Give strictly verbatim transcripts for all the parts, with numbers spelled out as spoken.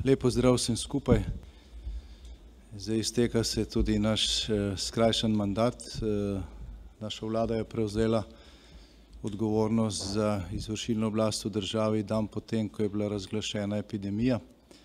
Lep pozdrav vsem skupaj. Zdaj izteka se tudi naš eh, skrajšan mandat. Eh, naša vlada je prevzela odgovornost za izvršilno oblast v državi dan potem, ko je bila razglašena epidemija.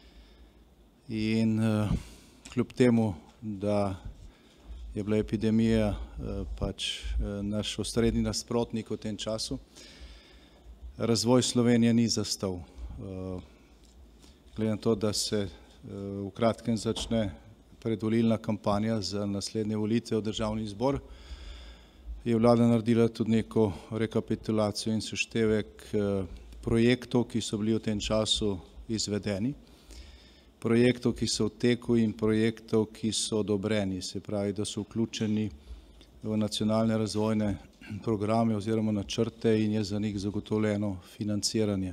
In eh, kljub temu, da je bila epidemija eh, pač eh, naš osrednji nasprotnik v tem času, razvoj Slovenije ni zastal. Eh, Glede na to, da se v kratkem začne predvolilna kampanja za naslednje volitve v državni zbor, je vlada naredila tudi neko rekapitulacijo in seštevek projektov, ki so bili v tem času izvedeni, projektov, ki so v teku in projektov, ki so odobreni, se pravi, da so vključeni v nacionalne razvojne programe oziroma načrte in je za njih zagotovljeno financiranje.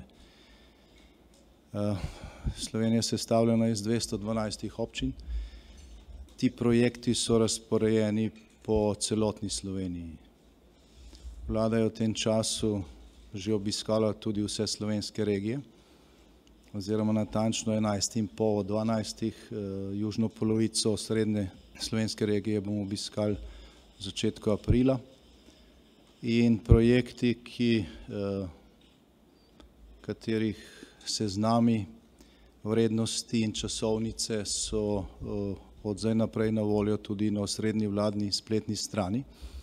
Slovenija je sestavljena iz dvesto dvanajstih občin. Ti projekti so razporejeni po celotni Sloveniji. Vlada je v tem času že obiskala tudi vse slovenske regije, oziroma natančno enajst in pol od dvanajstih, južno polovico srednje slovenske regije bomo obiskali v začetku aprila. In projekti, ki, katerih seznami, vrednosti in časovnice so od zdaj naprej na voljo tudi na osrednji vladni spletni strani,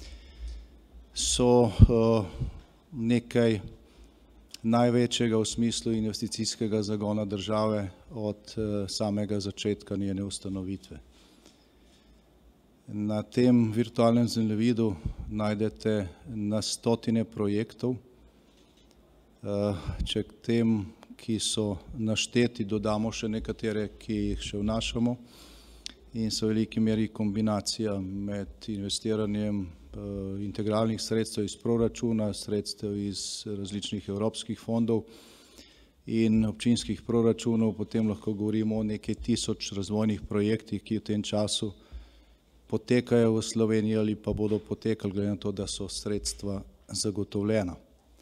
so nekaj največjega v smislu investicijskega zagona države od samega začetka njene ustanovitve. Na tem virtualnem zemljevidu najdete na stotine projektov. Če k tem, ki so našteti, dodamo še nekatere, ki jih še vnašamo, in so v veliki meri kombinacija med investiranjem integralnih sredstev iz proračuna, sredstev iz različnih evropskih fondov in občinskih proračunov. Potem lahko govorimo o nekaj tisoč razvojnih projektih, ki v tem času potekajo v Sloveniji ali pa bodo potekali, glede na to, da so sredstva zagotovljena.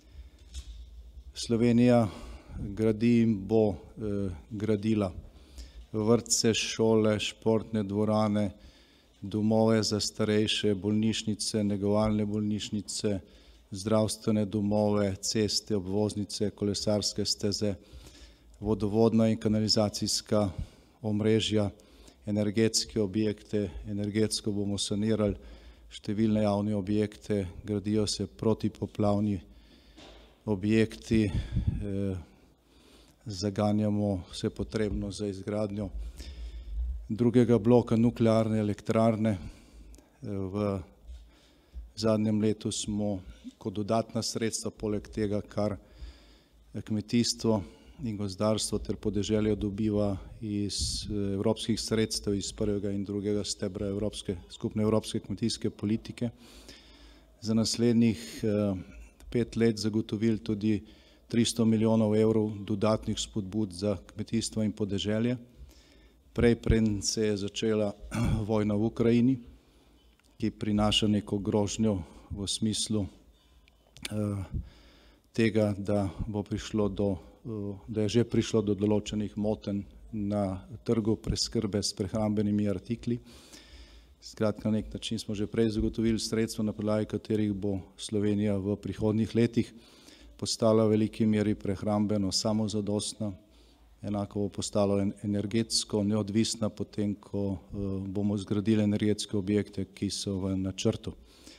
Slovenija gradi in bo eh, gradila vrtce, šole, športne dvorane, domove za starejše, bolnišnice, negovalne bolnišnice, zdravstvene domove, ceste, obvoznice, kolesarske steze, vodovodna in kanalizacijska omrežja, energetske objekte, energetsko bomo sanirali številne javne objekte, gradijo se protipoplavni objekti, eh, zaganjamo vse potrebno za izgradnjo drugega bloka nuklearne elektrarne. V zadnjem letu smo kot dodatna sredstva, poleg tega, kar kmetijstvo in gozdarstvo ter podeželje dobiva iz evropskih sredstev, iz prvega in drugega stebra evropske, skupne evropske kmetijske politike, za naslednjih pet let zagotovili tudi tristo milijonov evrov dodatnih spodbud za kmetijstvo in podeželje. Prej, preden se je začela vojna v Ukrajini, ki prinaša neko grožnjo v smislu eh, tega, da bo prišlo do, eh, da je že prišlo do določenih motenj na trgu preskrbe s prehrambenimi artikli. Skratka, na nek način smo že prej zagotovili sredstva, na podlagi katerih bo Slovenija v prihodnjih letih postala v veliki meri prehrambeno samozadostna, enako bo postalo energetsko neodvisna, potem ko bomo zgradili energetske objekte, ki so v načrtu.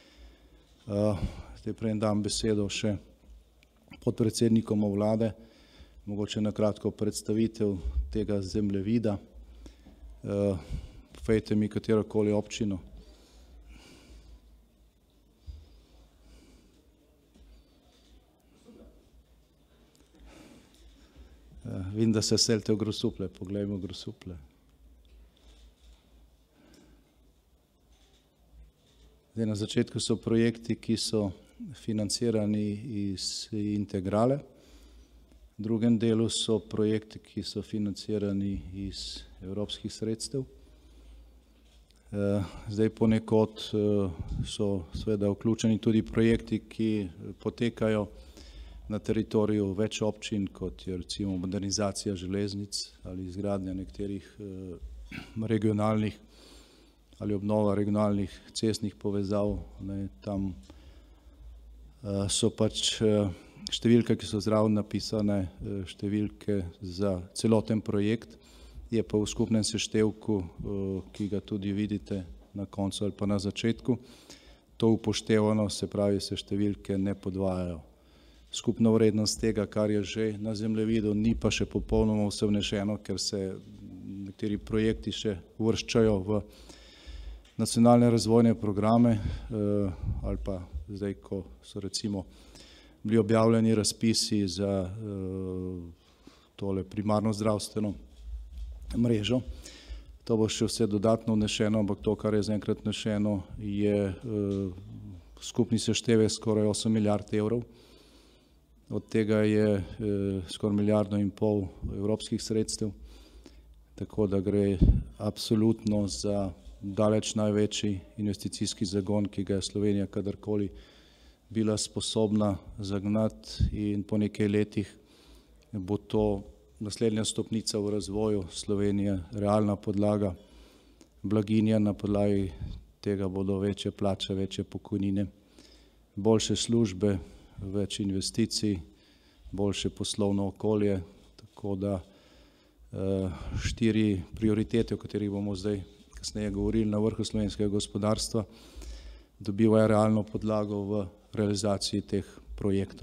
Zdaj prej dam besedo še podpredsednikom vlade, mogoče na kratko predstavitev tega zemljevida. Povejte mi katerokoli občino. Vidim, da se selite v Grosuplje, poglejmo Grosuplje. Zdaj, na začetku so projekti, ki so financirani iz integrale, v drugem delu so projekti, ki so financirani iz evropskih sredstev. Zdaj ponekod so seveda vključeni tudi projekti, ki potekajo na teritoriju več občin, kot je recimo modernizacija železnic ali izgradnja nekaterih regionalnih ali obnova regionalnih cestnih povezav. Tam so pač številke, ki so zraven napisane, številke za celoten projekt, je pa v skupnem seštevku, ki ga tudi vidite na koncu ali pa na začetku, to upoštevano, se pravi, se številke ne podvajajo. Skupna vrednost tega, kar je že na zemljevidu, ni pa še popolnoma vse vnešeno, ker se nekateri projekti še uvrščajo v nacionalne razvojne programe ali pa zdaj, ko so recimo bili objavljeni razpisi za tole primarno zdravstveno mrežo. To bo še vse dodatno vnešeno, ampak to, kar je zaenkrat vnešeno, je skupni seštevek skoraj osem milijard evrov. Od tega je skoraj milijardo in pol evropskih sredstev, tako da gre absolutno za daleč največji investicijski zagon, ki ga je Slovenija kadarkoli bila sposobna zagnati, in po nekaj letih bo to naslednja stopnica v razvoju Slovenije, realna podlaga blaginje, na podlagi tega bodo večje plače, večje pokojnine, boljše službe, več investicij, boljše poslovno okolje, tako da štiri prioritete, o katerih bomo zdaj kasneje govorili na vrhu slovenskega gospodarstva, dobivajo realno podlago v realizaciji teh projektov.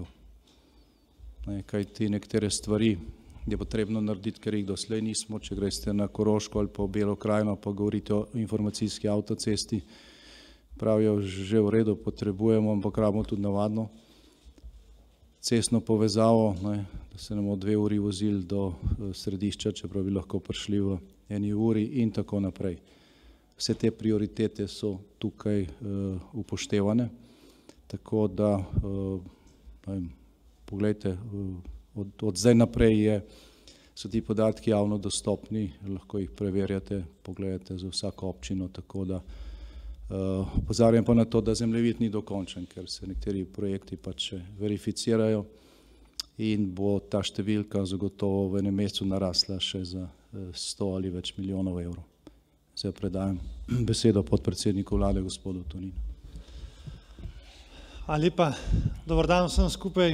Kajti nekatere stvari je potrebno narediti, ker jih doslej nismo. Če greste na Koroško ali pa v Belo krajino, pa govorite o informacijski avtocesti, pravijo, že v redu, potrebujemo, ampak rabimo tudi navadno cestno povezavo, da se nam dve uri vozili do središča, čeprav bi lahko prišli v eni uri in tako naprej. Vse te prioritete so tukaj upoštevane, tako da, pogledajte, od zdaj naprej so ti podatki javno dostopni, lahko jih preverjate, pogledate za vsako občino, tako da opozarjam pa na to, da zemljevid ni dokončen, ker se nekateri projekti pač verificirajo in bo ta številka zagotovo v enem mesecu narasla še za sto ali več milijonov evrov. Zdaj predajam besedo podpredsedniku vlade, gospodu Toninu. Hvala lepa, dober dan vsem skupaj.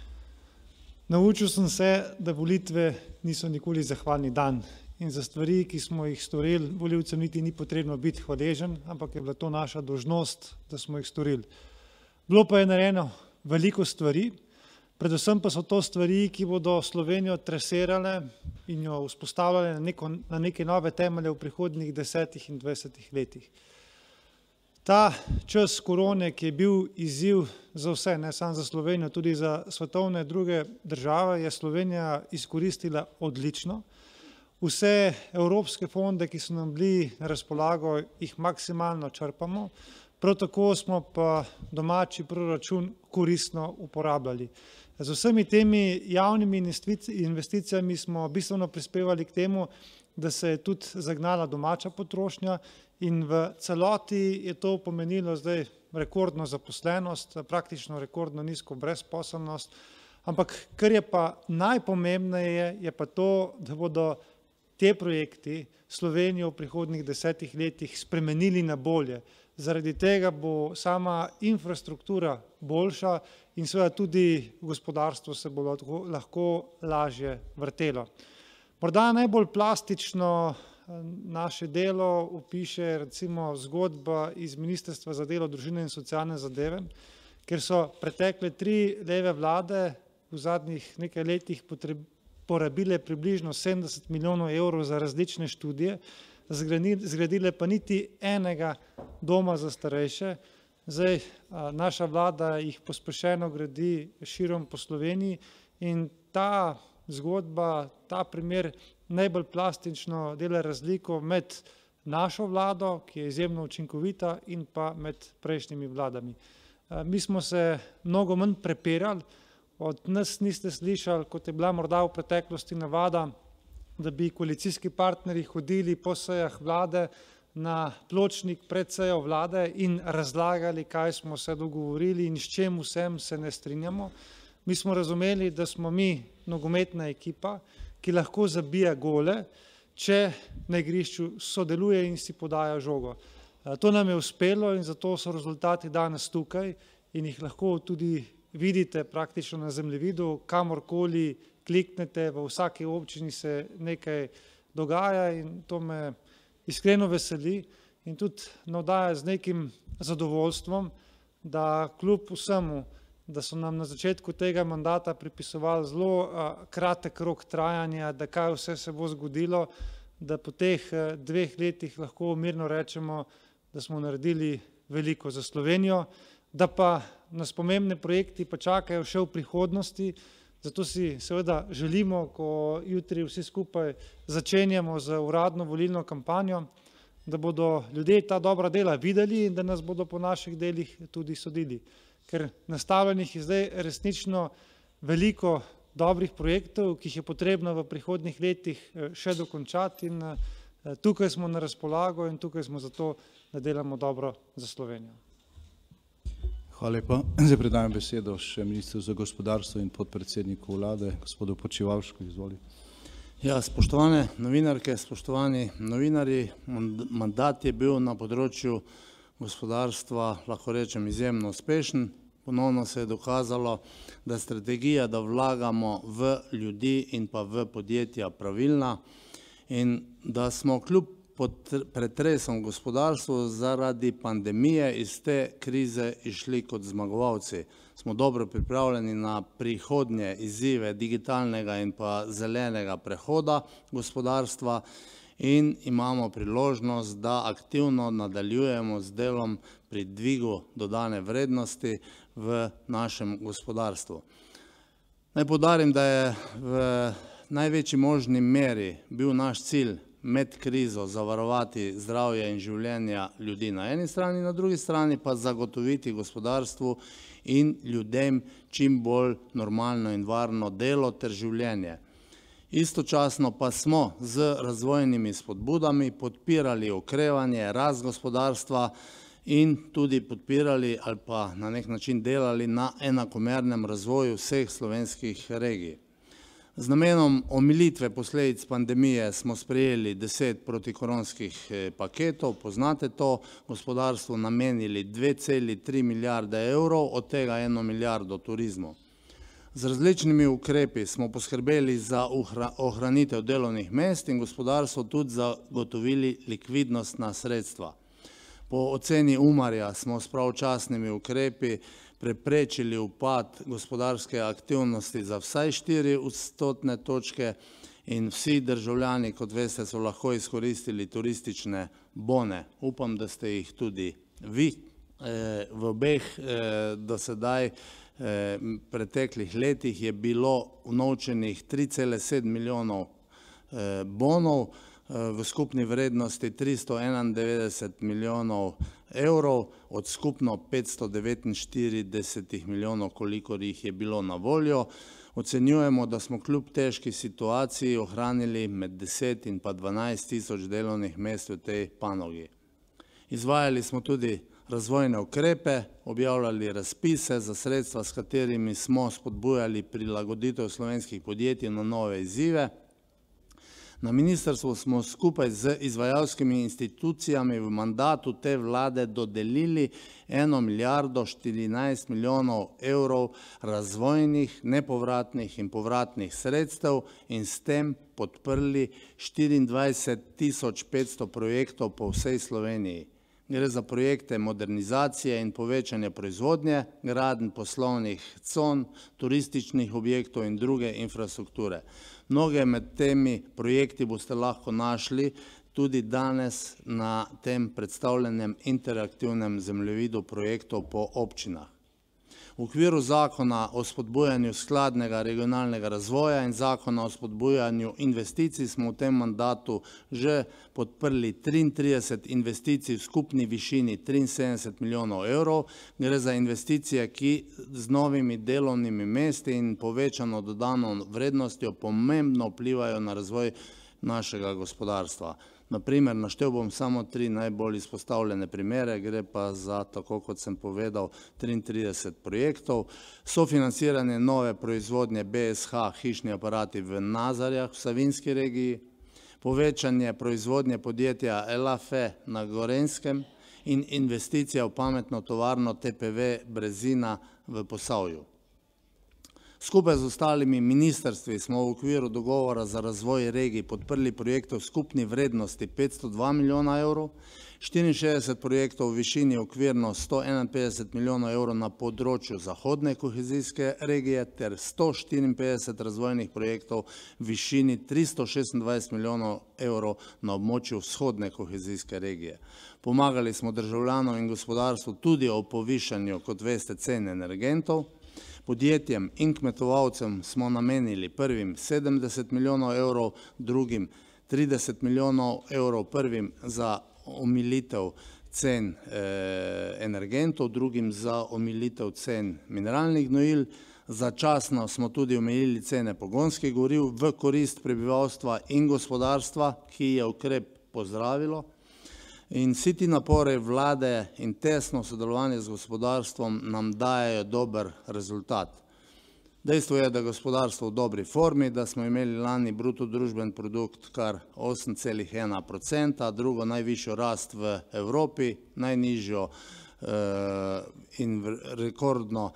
Naučil sem se, da volitve niso nikoli zahvalni dan in za stvari, ki smo jih storili, volivcem niti ni potrebno biti hvaležen, ampak je bila to naša dolžnost, da smo jih storili. Bilo pa je narejeno veliko stvari, predvsem pa so to stvari, ki bodo Slovenijo tresirale in jo vzpostavljale na, neko, na neke nove temelje v prihodnjih desetih in dvajsetih letih. Ta čas korone, ki je bil izziv za vse, ne samo za Slovenijo, tudi za svetovne druge države, je Slovenija izkoristila odlično. Vse evropske fonde, ki so nam bili na razpolago, jih maksimalno črpamo, prav tako smo pa domači proračun koristno uporabljali. Z vsemi temi javnimi investicijami smo bistveno prispevali k temu, da se je tudi zagnala domača potrošnja in v celoti je to pomenilo zdaj rekordno zaposlenost, praktično rekordno nizko brezposelnost, ampak kar je pa najpomembneje, je pa to, da bodo te projekti Slovenijo v prihodnjih desetih letih spremenili na bolje. Zaradi tega bo sama infrastruktura boljša in seveda tudi gospodarstvo se bo lahko lažje vrtelo. Morda najbolj plastično naše delo opiše recimo zgodba iz Ministrstva za delo, družino in socialne zadeve, ker so pretekle tri leve vlade v zadnjih nekaj letih porabile približno sedemdeset milijonov evrov za različne študije, zgradile pa niti enega doma za starejše. Zdaj naša vlada jih pospešeno gradi širom po Sloveniji in ta zgodba, ta primer najbolj plastično dela razliko med našo vlado, ki je izjemno učinkovita, in pa med prejšnjimi vladami. Mi smo se mnogo manj prepirali, od nas niste slišali, kot je bila morda v preteklosti navada, da bi koalicijski partnerji hodili po sejah vlade na pločnik pred sejo vlade in razlagali, kaj smo se dogovorili in s čem vsem se ne strinjamo. Mi smo razumeli, da smo mi nogometna ekipa, ki lahko zabija gole, če na igrišču sodeluje in si podaja žogo. To nam je uspelo in zato so rezultati danes tukaj in jih lahko tudi vidite praktično na zemljevidu, kamorkoli kliknete, v vsaki občini se nekaj dogaja in to me iskreno veseli in tudi navdaja z nekim zadovoljstvom, da kljub vsemu, da so nam na začetku tega mandata pripisovali zelo kratek rok trajanja, da kaj vse se bo zgodilo, da po teh dveh letih lahko mirno rečemo, da smo naredili veliko za Slovenijo, da pa nas pomembne projekti pa čakajo še v prihodnosti, zato si seveda želimo, ko jutri vsi skupaj začenjamo z uradno volilno kampanjo, da bodo ljudje ta dobra dela videli in da nas bodo po naših delih tudi sodili. Ker nastavljenih je zdaj resnično veliko dobrih projektov, ki jih je potrebno v prihodnjih letih še dokončati in tukaj smo na razpolago in tukaj smo zato, da delamo dobro za Slovenijo. Hvala lepa. Zdaj predajam besedo še ministru za gospodarstvo in podpredsedniku vlade, gospodu Počivalšku, izvoli. Ja, spoštovane novinarke, spoštovani novinarji, mandat je bil na področju gospodarstva, lahko rečem, izjemno uspešen. Ponovno se je dokazalo, da strategija, da vlagamo v ljudi in pa v podjetja pravilna in da smo kljub pod pretresom gospodarstvu zaradi pandemije iz te krize išli kot zmagovalci. Smo dobro pripravljeni na prihodnje izzive digitalnega in pa zelenega prehoda gospodarstva in imamo priložnost, da aktivno nadaljujemo z delom pri dvigu dodane vrednosti v našem gospodarstvu. Naj poudarim, da je v največji možni meri bil naš cilj med krizo zavarovati zdravje in življenja ljudi na eni strani, na drugi strani pa zagotoviti gospodarstvu in ljudem čim bolj normalno in varno delo ter življenje. Istočasno pa smo z razvojnimi spodbudami podpirali okrevanje, rast gospodarstva in tudi podpirali ali pa na nek način delali na enakomernem razvoju vseh slovenskih regij. Z namenom omilitve posledic pandemije smo sprejeli deset protikoronskih paketov, poznate to, gospodarstvu namenili dve celi tri milijarde evrov, od tega eno milijardo turizmu. Z različnimi ukrepi smo poskrbeli za ohranitev delovnih mest in gospodarstvo tudi zagotovili likvidnostna sredstva. Po oceni Umarja smo s pravočasnimi ukrepi preprečili upad gospodarske aktivnosti za vsaj štiri odstotne točke in vsi državljani, kot veste, so lahko izkoristili turistične bone. Upam, da ste jih tudi vi. V obeh do sedaj preteklih letih je bilo unovčenih tri cele sedem milijonov bonov v skupni vrednosti tristo enaindevetdeset milijonov evrov od skupno petsto devetinštirideset milijonov, kolikor jih je bilo na voljo. Ocenjujemo, da smo kljub težki situaciji ohranili med deset in pa dvanajst tisoč delovnih mest v tej panogi. Izvajali smo tudi razvojne ukrepe, objavljali razpise za sredstva, s katerimi smo spodbujali prilagoditev slovenskih podjetij na nove izzive. Na ministrstvu smo skupaj z izvajalskimi institucijami v mandatu te vlade dodelili eno milijardo štirinajst milijonov evrov razvojnih, nepovratnih in povratnih sredstev in s tem podprli štiriindvajset tisoč petsto projektov po vsej Sloveniji. Gre za projekte modernizacije in povečanja proizvodnje, gradenj poslovnih con, turističnih objektov in druge infrastrukture. Mnoge med temi projekti boste lahko našli tudi danes na tem predstavljenem interaktivnem zemljevidu projektov po občinah. V okviru zakona o spodbujanju skladnega regionalnega razvoja in zakona o spodbujanju investicij smo v tem mandatu že podprli triintrideset investicij v skupni višini triinsedemdeset milijonov evrov. Gre za investicije, ki z novimi delovnimi mesti in povečano dodano vrednostjo pomembno vplivajo na razvoj našega gospodarstva. Naprimer, naštel bom samo tri najbolj izpostavljene primere, gre pa za, tako kot sem povedal, triintrideset projektov. Sofinanciranje nove proizvodnje B S H hišni aparati v Nazarjah v Savinjski regiji, povečanje proizvodnje podjetja Elafe na Gorenjskem in investicija v pametno tovarno T P V Brezina v Posavju. Skupaj z ostalimi ministrstvi smo v okviru dogovora za razvoj regij podprli projektov v skupni vrednosti petsto dva milijona evrov, štiriinšestdeset projektov v višini okvirno sto enainpetdeset milijonov evrov na področju zahodne kohezijske regije ter sto štiriinpetdeset razvojnih projektov v višini tristo šestindvajset milijonov evrov na območju vzhodne kohezijske regije. Pomagali smo državljanom in gospodarstvu tudi o povišanju, kot veste, cen energentov. Podjetjem in kmetovalcem smo namenili prvim sedemdeset milijonov evrov, drugim trideset milijonov evrov, prvim za omilitev cen energentov, drugim za omilitev cen mineralnih gnojil. Začasno smo tudi omejili cene pogonskih goriv v korist prebivalstva in gospodarstva, ki je ukrep pozdravilo. In vsi ti napori vlade in tesno sodelovanje z gospodarstvom nam dajejo dober rezultat. Dejstvo je, da je gospodarstvo v dobri formi, da smo imeli lani bruto družben produkt kar osem celih ena procenta, drugo najvišjo rast v Evropi, najnižjo in rekordno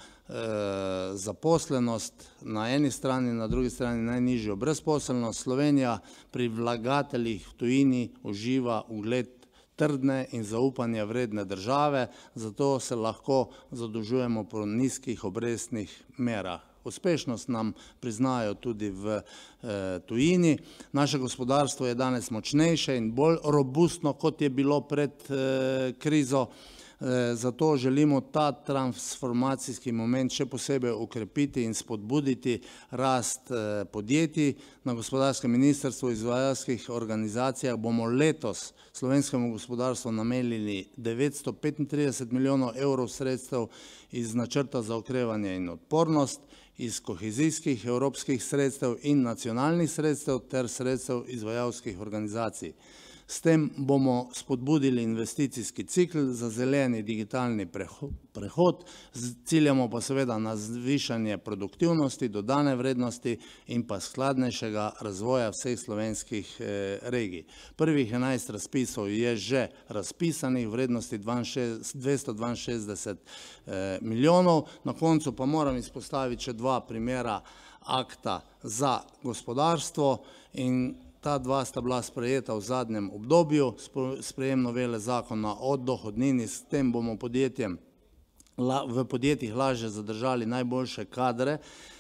zaposlenost na eni strani, na drugi strani najnižjo brezposelnost. Slovenija pri vlagateljih v tujini uživa ugled trdne in zaupanja vredne države, zato se lahko zadolžujemo po nizkih obrestnih merah. Uspešnost nam priznajo tudi v tujini. Naše gospodarstvo je danes močnejše in bolj robustno, kot je bilo pred krizo. Zato želimo ta transformacijski moment še posebej ukrepiti in spodbuditi rast podjetij. Na gospodarskem ministrstvu in izvajalskih organizacijah bomo letos slovenskemu gospodarstvu namenili devetsto petintrideset milijonov evrov sredstev iz načrta za okrevanje in odpornost, iz kohezijskih evropskih sredstev in nacionalnih sredstev ter sredstev izvajalskih organizacij. S tem bomo spodbudili investicijski cikl za zeleni digitalni prehod, ciljamo pa seveda na zvišanje produktivnosti, dodane vrednosti in pa skladnejšega razvoja vseh slovenskih regij. Prvih enajst razpisov je že razpisanih v vrednosti dvesto dvainšestdeset milijonov. Na koncu pa moram izpostaviti še dva primera akta za gospodarstvo in ta dva sta bila sprejeta v zadnjem obdobju, sprejem novele zakona o dohodnini, s tem bomo podjetjem v podjetjih lažje zadržali najboljše kadre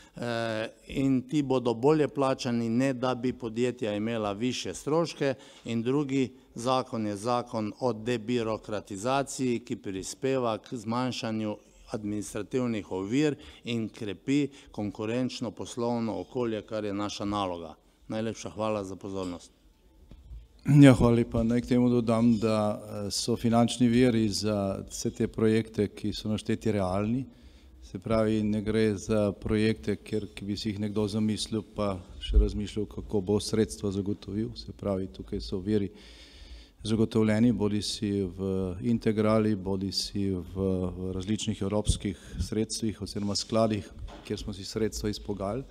in ti bodo bolje plačani, ne da bi podjetja imela višje stroške. In drugi zakon je zakon o debirokratizaciji, ki prispeva k zmanjšanju administrativnih ovir in krepi konkurenčno poslovno okolje, kar je naša naloga. Najlepša hvala za pozornost. Ja, hvala lepa. Naj k temu dodam, da so finančni viri za vse te projekte, ki so našteti, realni. Se pravi, ne gre za projekte, kjer bi si jih nekdo zamislil, pa še razmišljal, kako bo sredstva zagotovil. Se pravi, tukaj so viri zagotovljeni, bodi si v integrali, bodi si v različnih evropskih sredstvih oziroma skladih, kjer smo si sredstva izpogajali.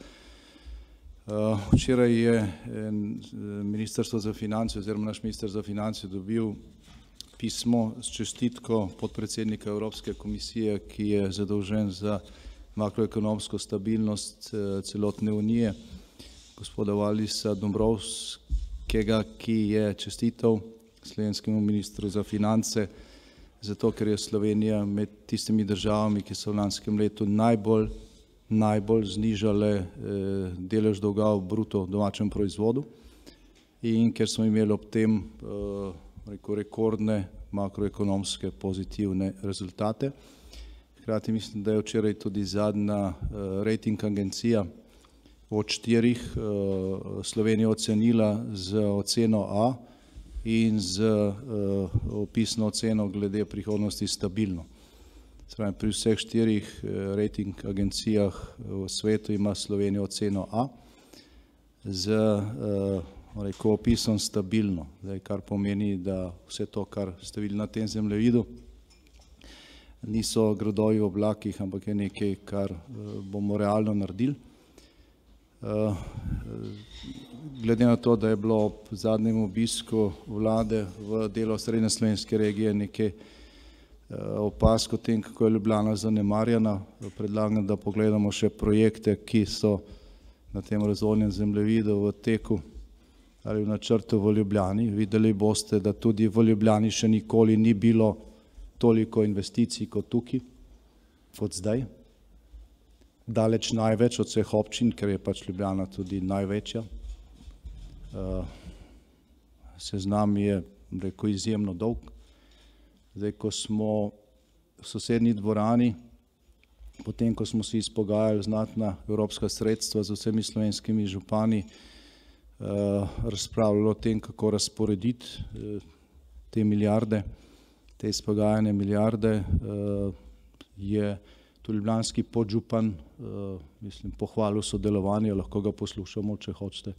Včeraj je Ministrstvo za finance oziroma naš minister za finance dobil pismo s čestitko podpredsednika Evropske komisije, ki je zadolžen za makroekonomsko stabilnost celotne unije, gospoda Valdisa Dombrovskega, ki je čestital slovenskemu ministru za finance, zato ker je Slovenija med tistimi državami, ki so v lanskem letu najbolj najbolj znižale delež dolga v bruto domačem proizvodu in ker smo imeli ob tem rekordne makroekonomske pozitivne rezultate. Hkrati mislim, da je včeraj tudi zadnja rating agencija od štirih Slovenijo ocenila z oceno A in z opisno oceno glede prihodnosti stabilno. Pri vseh štirih rating agencijah v svetu ima Slovenija oceno A z rekel, opisan stabilno, zdaj, kar pomeni, da vse to, kar ste videli na tem zemljevidu, niso gradovi v oblakih, ampak je nekaj, kar bomo realno naredili. Glede na to, da je bilo ob zadnjem obisku vlade v delu srednje slovenske regije nekaj opazk o tem, kako je Ljubljana zanemarjena, predlagam, da pogledamo še projekte, ki so na tem razvojnem zemljevidu v teku ali v načrtu v Ljubljani. Videli boste, da tudi v Ljubljani še nikoli ni bilo toliko investicij kot tukaj, kot zdaj. Daleč največ od vseh občin, ker je pač Ljubljana tudi največja. Seznam je, rekel, izjemno dolg. Zdaj, ko smo v sosednji dvorani, potem, ko smo si izpogajali znatna evropska sredstva z vsemi slovenskimi župani, razpravljali o tem, kako razporediti te milijarde, te izpogajane milijarde, je tudi ljubljanski podžupan, mislim, pohvalil sodelovanje, lahko ga poslušamo, če hočete.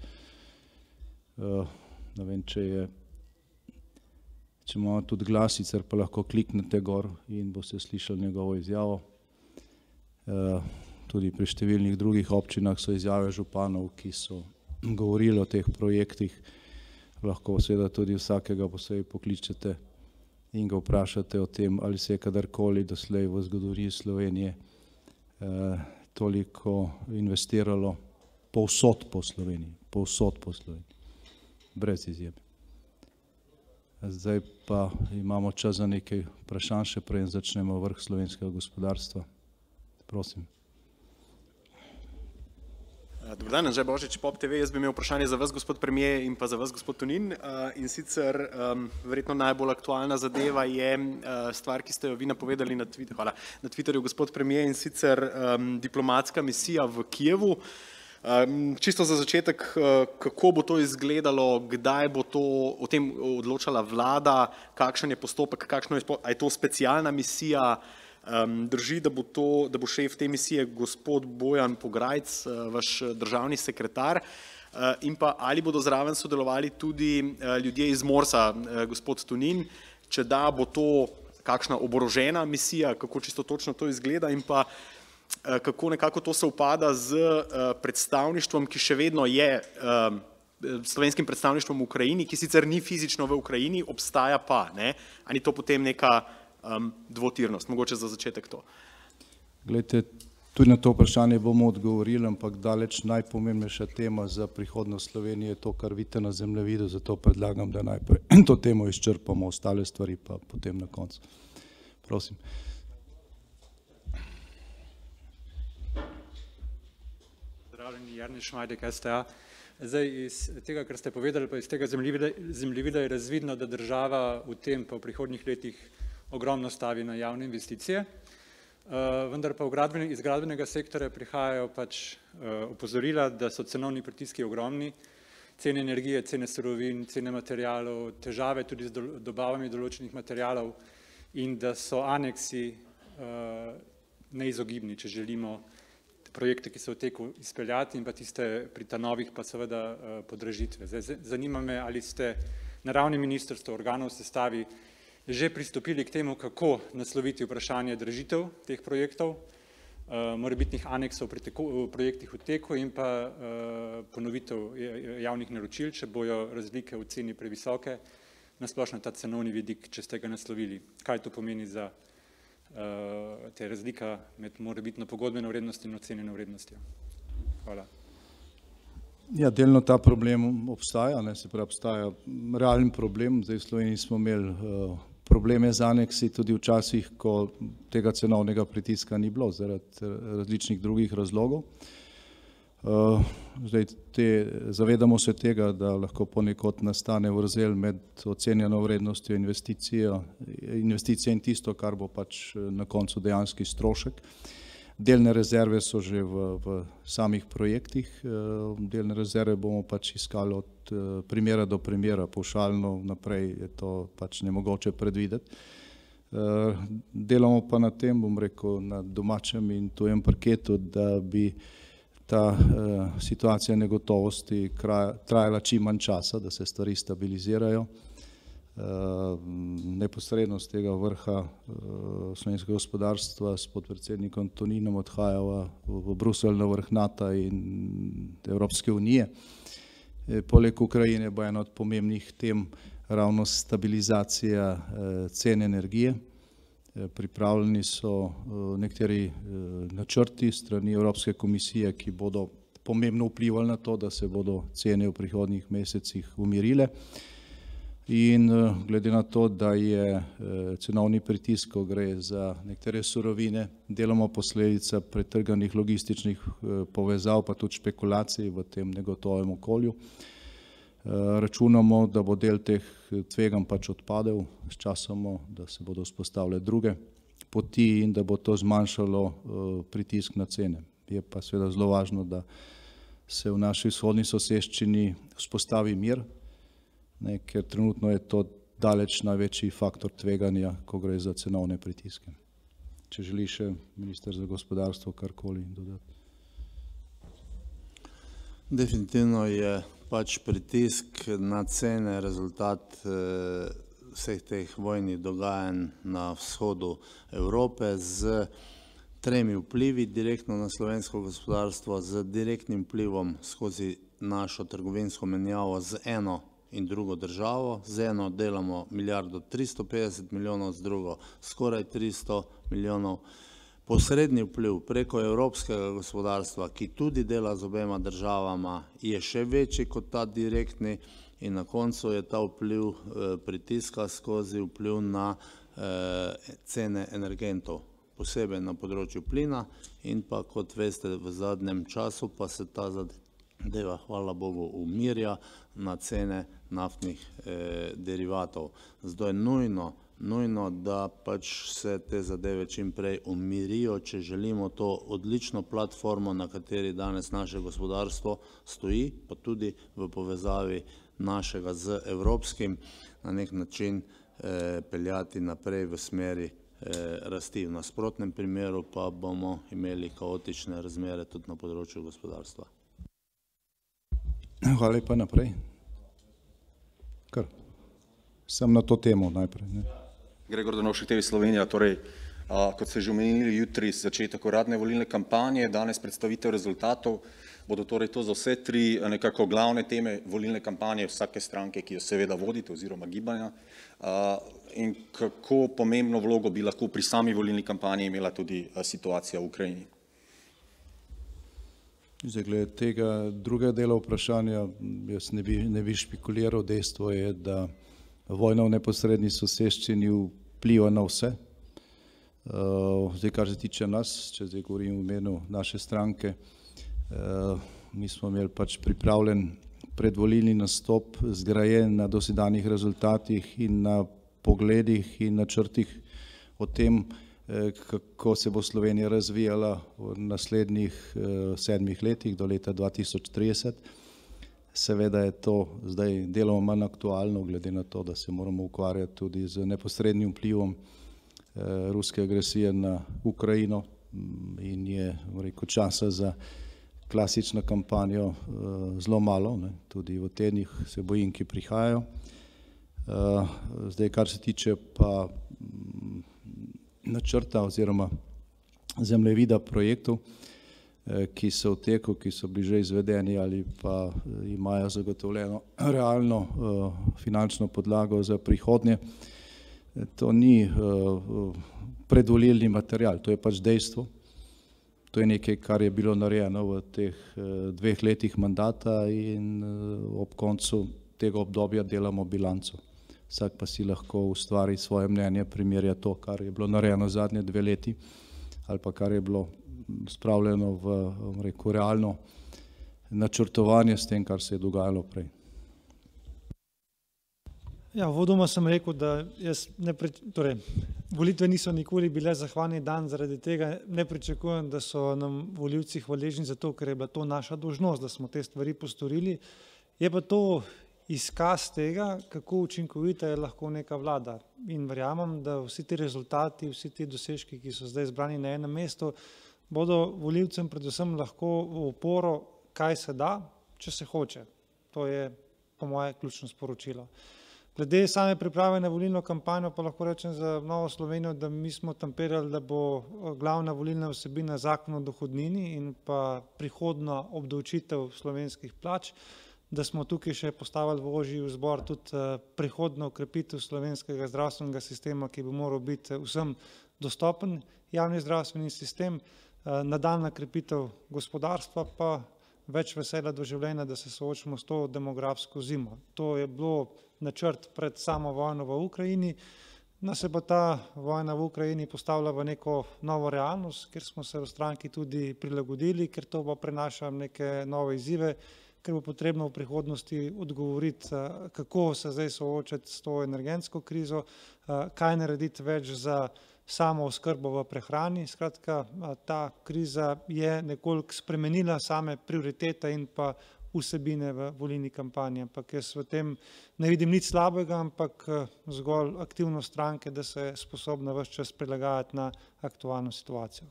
Ne vem, če je, če imamo tudi glas, sicer pa lahko kliknete gor in boste slišali njegovo izjavo. Tudi pri številnih drugih občinah so izjave županov, ki so govorili o teh projektih. Lahko seveda tudi vsakega posebej pokličete in ga vprašate o tem, ali se je kadarkoli doslej v zgodovini Slovenije toliko investiralo povsod po Sloveniji, povsod po Sloveniji, brez izjeme. Zdaj pa imamo čas za nekaj vprašanj, še preden začnemo vrh slovenskega gospodarstva. Prosim. Dobar dan, Anže Božič, Pop te ve. Jaz bi imel vprašanje za vas, gospod premier, in pa za vas, gospod Tonin. In sicer verjetno najbolj aktualna zadeva je stvar, ki ste jo vi napovedali na Twitterju, hvala, na Twitterju, gospod premier, in sicer diplomatska misija v Kijevu. Čisto za začetek, kako bo to izgledalo, kdaj bo to o tem odločala vlada, kakšen je postopek, kakšno je, a je to specialna misija. Drži, da bo, to, da bo šef te misije gospod Bojan Pograjc, vaš državni sekretar, in pa ali bodo zraven sodelovali tudi ljudje iz Morsa, gospod Tonin, če da, bo to kakšna oborožena misija, kako čisto točno to izgleda, in pa kako nekako to se upada z predstavništvom, ki še vedno je slovenskim predstavništvom v Ukrajini, ki sicer ni fizično v Ukrajini, obstaja pa, ne? A ni to potem neka Um, dvotirnost, mogoče za začetek to. Glejte, tudi na to vprašanje bomo odgovorili, ampak daleč najpomembnejša tema za prihodnost Slovenije je to, kar vidite na zemljevidu, zato predlagam, da najprej to temo izčrpamo, ostale stvari pa potem na koncu. Prosim. Zdravljeni, Jarni Šmajdek, S T A. Zdaj, iz tega, kar ste povedali, pa iz tega zemljevida je razvidno, da država v tem pa v prihodnjih letih ogromno stavi na javne investicije, vendar pa iz gradbenega sektorja prihajajo pač opozorila, da so cenovni pritiski ogromni, cene energije, cene surovin, cene materialov, težave tudi z dobavami določenih materialov in da so aneksi neizogibni, če želimo projekte, ki so v teku, izpeljati in pa tiste pri ta novih pa seveda podražitve. Zanima me, ali ste na ravni ministrstva, organov v sestavi že pristopili k temu, kako nasloviti vprašanje dražitev teh projektov, morebitnih aneksov pri projektih v teku in pa ponovitev javnih naročil, če bojo razlike v ceni previsoke, nasplošno ta cenovni vidik, če ste ga naslovili. Kaj to pomeni za te razlika med morebitno pogodbeno vrednostjo in ocenjeno vrednostjo? Hvala. Ja, delno ta problem obstaja, ne, se pravi, obstaja realen problem. Zdaj v Sloveniji smo imeli probleme z aneksi tudi včasih, ko tega cenovnega pritiska ni bilo zaradi različnih drugih razlogov. Zdaj, te, zavedamo se tega, da lahko ponekod nastane vrzel med ocenjeno vrednostjo investicije, investicije in tisto, kar bo pač na koncu dejanski strošek. Delne rezerve so že v, v samih projektih, delne rezerve bomo pač iskali od primera do primera, pavšalno naprej je to pač nemogoče predvideti. Delamo pa na tem, bom rekel, na domačem in tujem parketu, da bi ta situacija negotovosti trajala čim manj časa, da se stvari stabilizirajo. Neposredno z tega vrha slovenskega gospodarstva s podpredsednikom Toninom odhajava v Bruselj na vrh NATO in Evropske unije. Poleg Ukrajine bo ena od pomembnih tem ravno stabilizacija cen energije. Pripravljeni so nekateri načrti strani Evropske komisije, ki bodo pomembno vplivali na to, da se bodo cene v prihodnjih mesecih umirile. In glede na to, da je cenovni pritisk, ko gre za nekatere surovine, deloma posledica pretrganih logističnih povezav, pa tudi špekulacij v tem negotovem okolju, računamo, da bo del teh tveganj pač odpadel s časom, da se bodo vzpostavile druge poti in da bo to zmanjšalo pritisk na cene. Je pa seveda zelo važno, da se v naši vzhodni soseščini vzpostavi mir, ne, ker trenutno je to daleč največji faktor tveganja, ko gre za cenovne pritiske. Če želi še minister za gospodarstvo karkoli dodati. Definitivno je pač pritisk na cene rezultat vseh teh vojnih dogajanj na vzhodu Evrope z tremi vplivi direktno na slovensko gospodarstvo, z direktnim vplivom skozi našo trgovinsko menjavo z eno in drugo državo. Z eno delamo milijardo tristo petdeset milijonov, z drugo skoraj tristo milijonov. Posredni vpliv preko evropskega gospodarstva, ki tudi dela z obema državama, je še večji kot ta direktni in na koncu je ta vpliv pritiska skozi vpliv na cene energentov, posebej na področju plina in pa, kot veste, v zadnjem času pa se ta zadeva, hvala Bogu, umirja na cene naftnih derivatov. Zato je nujno, nujno, da pač se te zadeve čim prej umirijo, če želimo to odlično platformo, na kateri danes naše gospodarstvo stoji, pa tudi v povezavi našega z evropskim, na nek način peljati naprej v smeri rasti. V nasprotnem primeru pa bomo imeli kaotične razmere tudi na področju gospodarstva. Hvala lepa, naprej. Kar? Sem na to temo najprej. Ne? Gregor Donovšek, T V Slovenija. Torej, kot ste že omenili, jutri začetek uradne volilne kampanje, danes predstavitev rezultatov. Bodo torej to za vse tri nekako glavne teme volilne kampanje vsake stranke, ki jo seveda vodite oziroma gibanja. In kako pomembno vlogo bi lahko pri sami volilni kampanji imela tudi situacija v Ukrajini? Zdaj, glede tega drugega dela vprašanja, jaz ne bi, ne bi špekuliral. Dejstvo je, da vojna v neposredni soseščini vpliva na vse. Zdaj, kar se tiče nas, če zdaj govorim v imenu naše stranke, mi smo imeli pač pripravljen predvolilni nastop, zgrajen na dosedanjih rezultatih in na pogledih in načrtih o tem, kako se bo Slovenija razvijala v naslednjih sedmih letih do leta dva tisoč trideset. Seveda je to zdaj deloma manj aktualno, glede na to, da se moramo ukvarjati tudi z neposrednim vplivom ruske agresije na Ukrajino in je, rekel, časa za klasično kampanjo zelo malo, ne, tudi v tednih se bojim, ki prihajajo. Zdaj, kar se tiče pa načrta oziroma zemljevida projektov, ki so v teku, ki so bili že izvedeni ali pa imajo zagotovljeno realno finančno podlago za prihodnje. To ni predvolilni material, to je pač dejstvo. To je nekaj, kar je bilo narejeno v teh dveh letih mandata in ob koncu tega obdobja delamo bilanco. Vsak pa si lahko ustvari svoje mnenje, primerja to, kar je bilo narejeno zadnje dve leti ali pa kar je bilo spravljeno v, rekel, realno načrtovanje s tem, kar se je dogajalo prej. Ja, vodoma sem rekel, da jaz ne pre, torej, volitve niso nikoli bile zahvalni dan, zaradi tega ne pričakujem, da so nam volivci hvaležni za to, ker je bila to naša dolžnost, da smo te stvari postorili. Je pa to izkaz tega, kako učinkovita je lahko neka vlada. In verjamem, da vsi ti rezultati, vsi ti dosežki, ki so zdaj zbrani na enem mestu, bodo volivcem predvsem lahko v oporo, kaj se da, če se hoče. To je po moje ključno sporočilo. Glede same priprave na volilno kampanjo pa lahko rečem za Novo Slovenijo, da mi smo temperali, da bo glavna volilna vsebina zakon o dohodnini in pa prihodna obdavčitev slovenskih plač, da smo tukaj še postavili v ožji izbor tudi prihodno okrepitev slovenskega zdravstvenega sistema, ki bi moral biti vsem dostopen javni zdravstveni sistem, nadaljnja krepitev gospodarstva pa več veselja do življenja, da se soočimo s to demografsko zimo. To je bilo načrt pred samo vojno v Ukrajini, da se bo ta vojna v Ukrajini postavila v neko novo realnost, ker smo se v stranki tudi prilagodili, ker to bo prenaša neke nove izzive, ker bo potrebno v prihodnosti odgovoriti, kako se zdaj soočati s to energetsko krizo, kaj narediti več za samo oskrbo v prehrani. Skratka, ta kriza je nekoliko spremenila same prioritete in pa vsebine v volilni kampanji, ampak jaz v tem ne vidim nič slabega, ampak zgolj aktivnost stranke, da se je sposobna ves čas prilagajati na aktualno situacijo.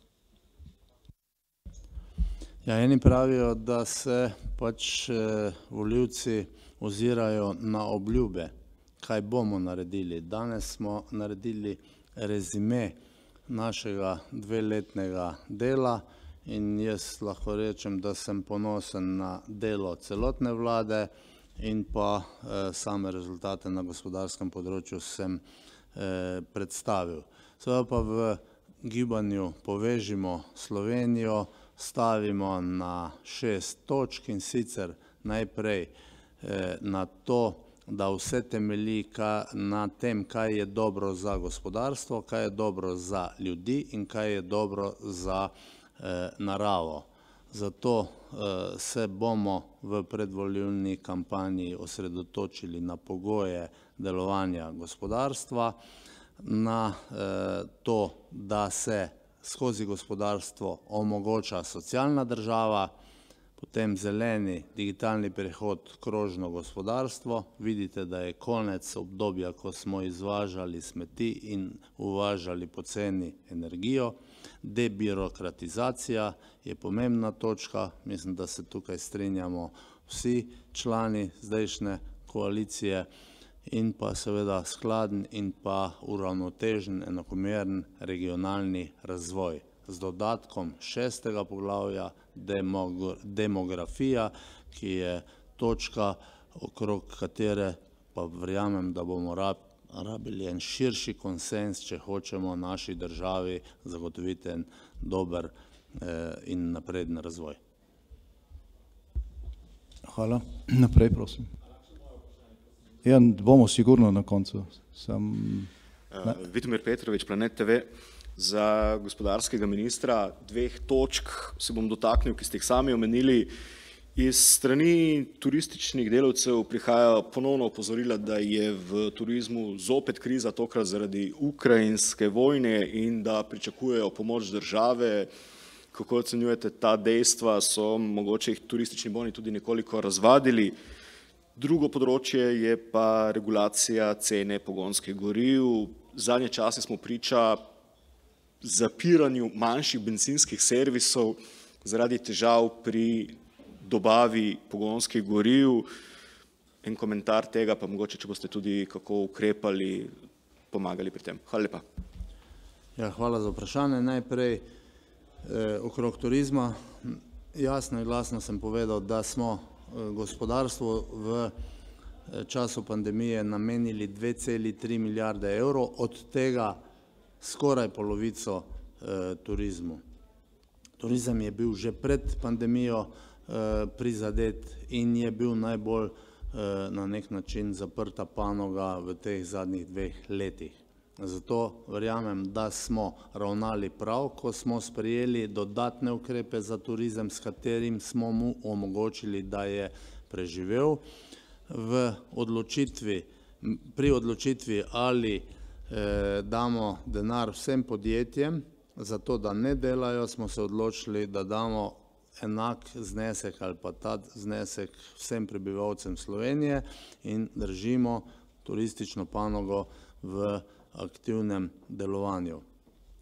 Ja, eni pravijo, da se pač volivci ozirajo na obljube, kaj bomo naredili. Danes smo naredili rezime našega dveletnega dela in jaz lahko rečem, da sem ponosen na delo celotne vlade in pa same rezultate na gospodarskem področju sem predstavil. Seveda pa v gibanju Povežimo Slovenijo stavimo na šest točk in sicer najprej na to, da vse temelji na tem, kaj je dobro za gospodarstvo, kaj je dobro za ljudi in kaj je dobro za naravo. Zato se bomo v predvolilni kampanji osredotočili na pogoje delovanja gospodarstva, na to, da se skozi gospodarstvo omogoča socialna država, potem zeleni digitalni prehod, krožno gospodarstvo. Vidite, da je konec obdobja, ko smo izvažali smeti in uvažali poceni energijo. Debirokratizacija je pomembna točka, mislim, da se tukaj strinjamo vsi člani zdajšnje koalicije in pa seveda skladen in pa uravnotežen, enakomeren regionalni razvoj. Z dodatkom šestega poglavja demografija, ki je točka, okrog katere pa verjamem, da bomo rabili en širši konsens, če hočemo naši državi zagotoviti en dober in napreden razvoj. Hvala. Naprej, prosim. Ja, bomo sigurno na koncu. Vitomir Petrovič, Planet T V. Za gospodarskega ministra dveh točk se bom dotaknil, ki ste jih sami omenili. Iz strani turističnih delavcev prihaja ponovno opozorila, da je v turizmu zopet kriza, tokrat zaradi ukrajinske vojne in da pričakujejo pomoč države. Kako ocenjujete ta dejstva? So mogoče jih turistični boni tudi nekoliko razvadili? Drugo področje je pa regulacija cene pogonskih goriv. Zadnje čase smo priča zapiranju manjših bencinskih servisov zaradi težav pri dobavi pogonskih goriv. En komentar tega, pa mogoče, če boste tudi kako ukrepali, pomagali pri tem. Hvala lepa. Ja, hvala za vprašanje. Najprej okrog turizma. Jasno in glasno sem povedal, da smo gospodarstvu v času pandemije namenili dve celi tri milijarde evrov, od tega skoraj polovico turizmu. Turizem je bil že pred pandemijo prizadet in je bil najbolj na nek način zaprta panoga v teh zadnjih dveh letih. Zato verjamem, da smo ravnali prav, ko smo sprejeli dodatne ukrepe za turizem, s katerim smo mu omogočili, da je preživel. V odločitvi, pri odločitvi ali damo denar vsem podjetjem, zato da ne delajo, smo se odločili, da damo enak znesek ali pa ta znesek vsem prebivalcem Slovenije in držimo turistično panogo v aktivnem delovanju.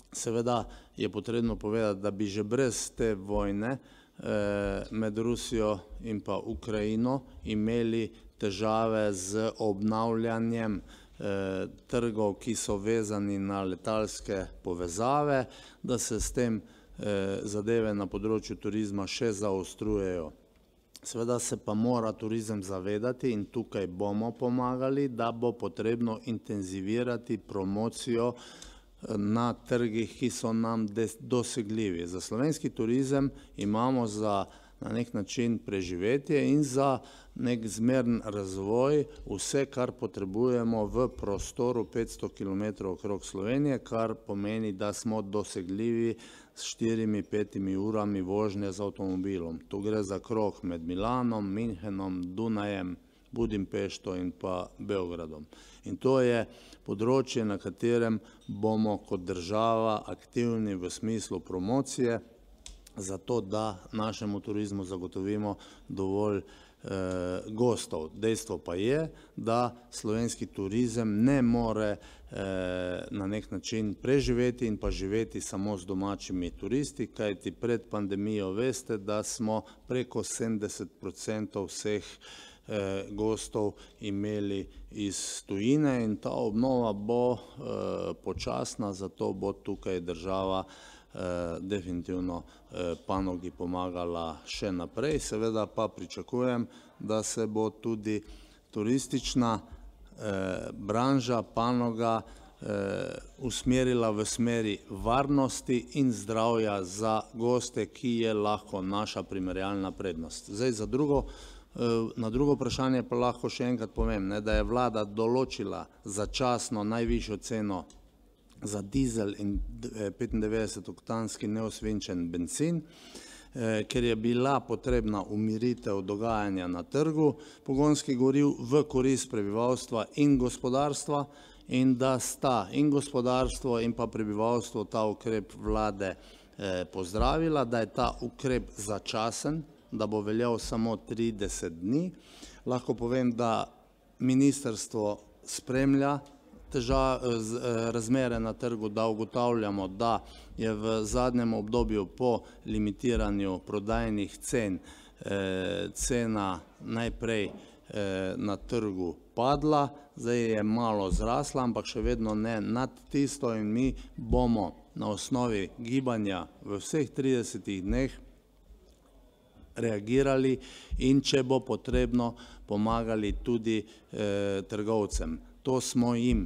Seveda je potrebno povedati, da bi že brez te vojne med Rusijo in pa Ukrajino imeli težave z obnavljanjem trgov, ki so vezani na letalske povezave, da se s tem zadeve na področju turizma še zaostrujejo. Seveda se pa mora turizem zavedati in tukaj bomo pomagali, da bo potrebno intenzivirati promocijo na trgih, ki so nam dosegljivi. Za slovenski turizem imamo za na nek način preživetje in za nek zmeren razvoj vse, kar potrebujemo v prostoru petsto kilometrov okrog Slovenije, kar pomeni, da smo dosegljivi s štirimi, petimi urami vožnje z avtomobilom. Tu gre za krog med Milanom, Münchenom, Dunajem, Budimpešto in pa Beogradom. In to je področje, na katerem bomo kot država aktivni v smislu promocije, zato da našemu turizmu zagotovimo dovolj gostov. Dejstvo pa je, da slovenski turizem ne more na nek način preživeti in pa živeti samo z domačimi turisti, kajti pred pandemijo veste, da smo preko sedemdeset procentov vseh gostov imeli iz tujine in ta obnova bo počasna, zato bo tukaj država definitivno panogi pomagala še naprej. Seveda pa pričakujem, da se bo tudi turistična branža, panoga usmerila v smeri varnosti in zdravja za goste, ki je lahko naša primerjalna prednost. Zdaj za drugo, na drugo vprašanje pa lahko še enkrat povem, da je vlada določila začasno najvišjo ceno za dizel in petindevetdeset oktanski neosvinčen bencin, ker je bila potrebna umiritev dogajanja na trgu pogonskih goriv v korist prebivalstva in gospodarstva in da sta in gospodarstvo in pa prebivalstvo ta ukrep vlade pozdravila, da je ta ukrep začasen, da bo veljal samo trideset dni. Lahko povem, da ministrstvo spremlja razmere na trgu, da ugotavljamo, da je v zadnjem obdobju po limitiranju prodajnih cen cena najprej na trgu padla, zdaj je malo zrasla, ampak še vedno ne nad tisto in mi bomo na osnovi gibanja v vseh tridesetih dneh reagirali in če bo potrebno pomagali tudi trgovcem. To smo jim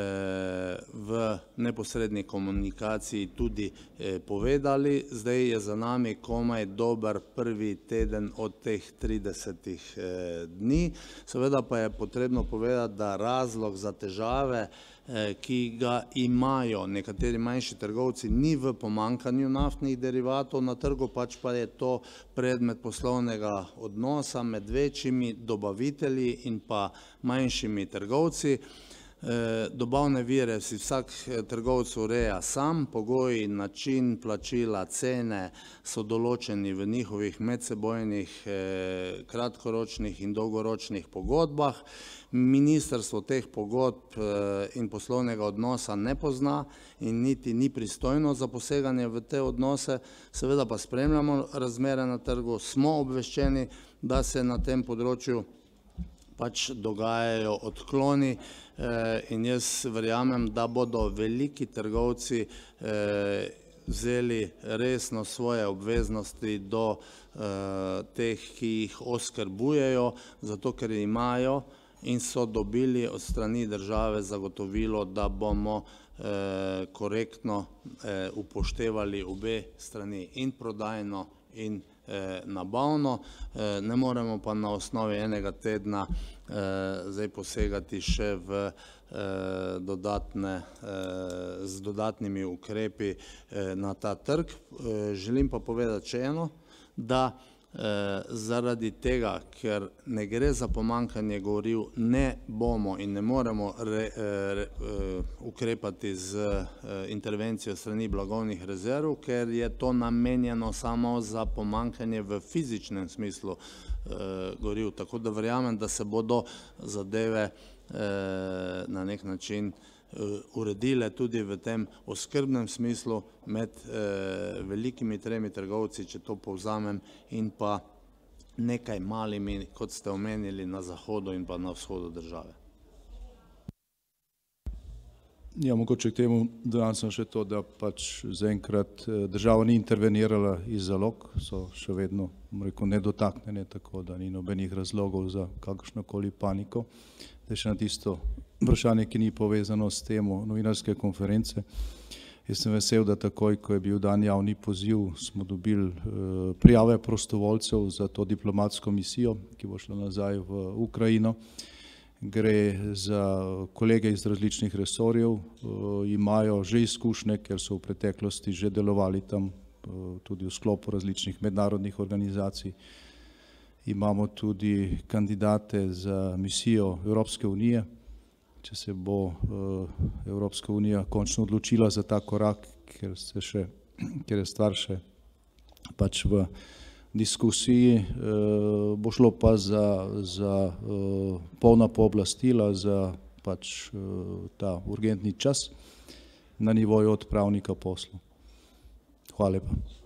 v neposredni komunikaciji tudi povedali, zdaj je za nami komaj dober prvi teden od teh tridesetih dni. Seveda pa je potrebno povedati, da razlog za težave, ki ga imajo nekateri manjši trgovci, ni v pomanjkanju naftnih derivatov na trgu, pač pa je to predmet poslovnega odnosa med večjimi dobavitelji in pa manjšimi trgovci. Dobavne vire si vsak trgovec ureja sam, pogoji, način plačila, cene so določeni v njihovih medsebojnih kratkoročnih in dolgoročnih pogodbah. Ministrstvo teh pogodb in poslovnega odnosa ne pozna in niti ni pristojno za poseganje v te odnose, seveda pa spremljamo razmere na trgu, smo obveščeni, da se na tem področju pač dogajajo odkloni in jaz verjamem, da bodo veliki trgovci vzeli resno svoje obveznosti do teh, ki jih oskrbujejo, zato ker imajo in so dobili od strani države zagotovilo, da bomo korektno upoštevali obe strani, in prodajno in nabavno. Ne moremo pa na osnovi enega tedna zdaj posegati še v dodatne, z dodatnimi ukrepi na ta trg. Želim pa povedati še eno, da zaradi tega, ker ne gre za pomanjkanje goriv, ne bomo in ne moremo ukrepati z intervencijo strani blagovnih rezerv, ker je to namenjeno samo za pomanjkanje v fizičnem smislu goriv. Tako da verjamem, da se bodo zadeve na nek način uredile tudi v tem oskrbnem smislu med velikimi tremi trgovci, če to povzamem, in pa nekaj malimi, kot ste omenili, na zahodu in pa na vzhodu države. Ja, mogoče k temu dodam sem še to, da pač zaenkrat država ni intervenirala iz zalog, so še vedno, bom rekel, nedotaknjene, tako da ni nobenih razlogov za kakršnokoli paniko. Da še na tisto vprašanje, ki ni povezano s temo novinarske konference. Jaz sem vesel, da takoj, ko je bil dan javni poziv, smo dobili prijave prostovoljcev za to diplomatsko misijo, ki bo šla nazaj v Ukrajino. Gre za kolege iz različnih resorjev, imajo že izkušnje, ker so v preteklosti že delovali tam, tudi v sklopu različnih mednarodnih organizacij. Imamo tudi kandidate za misijo Evropske unije. Če se bo Evropska unija končno odločila za ta korak, ker se še, ker je stvar še pač v diskusiji, bo šlo pa za, za polna pooblastila za pač ta urgentni čas na nivoju odpravnika poslov. Hvala lepa.